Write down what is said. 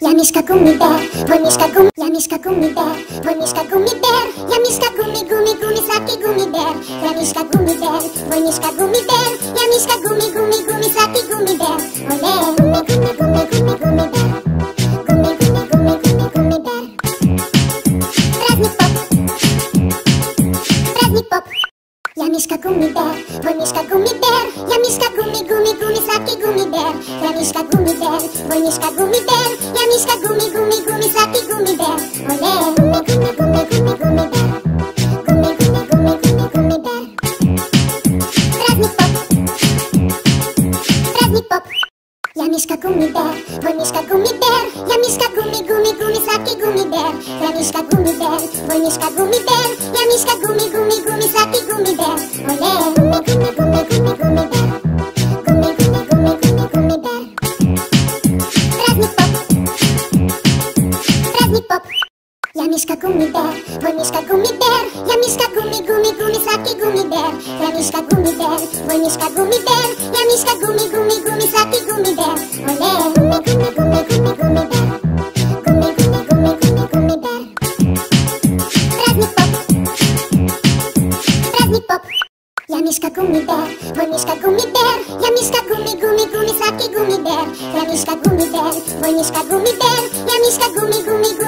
Ja miška gummi bär, tvoj miška gummi, ja miška gummi bär, tvoj miška gummi bär, ja miška gummi, gummi, gummi, slatki gummi bär, ja miška gummi bär, tvoj miška gummi bär, ja miška gummi, gummi, gummi, slatki gummi bär, ole, gummi, gummi, gummi, gummi, gummi bär, gummi, gummi, gummi, gummi, gummi bär, prazdnik pop, ja miška gummi bär, tvoj miška gummi bär, ja miška gummi, gummi, gummi, slatki gummi bär, ja miška gummi bär, tvoj miška gummi bär, ja miška gummi, gummi, gummi, slatki gummi bär, ole, gummi, gummi, gummi, gummi, gummi bär, gummi, gummi, gummi, gummi, gummi bär, prazdnik pop, ja miška gummi bär, tvoj miška gummi bär, ja miška gummi, gummi, gummi, slatki gummi bär, ja miška gummi bär, tvoj miška gummi bär, ja miška gummi, gummi, gummi, slatki gummi bär, ole, gummi, gummi, gummi, gummi, gummi bär, gummi, gummi, gummi, gummi, gummi bär, prazdnik pop, ja miška gummi bär, tvoj miška gummi bär, ja miška gummi, gummi, gummi, slatki gummi bär, ja miška gummi bär, tvoj miška gummi bär, ja miška gummi, gummi, gummi, slatki gummi bär, ole, gummi, gummi, gummi, gummi, gummi bär, gummi, gummi, gummi, gummi, gummi bär, prazdnik pop, ja miška gummi bär, tvoj miška gummi bär, ja miška gummi, gummi, gummi, slatki gummi bär, ja miška gummi bär, tvoj miška gummi bär, ja miška gummi, gummi,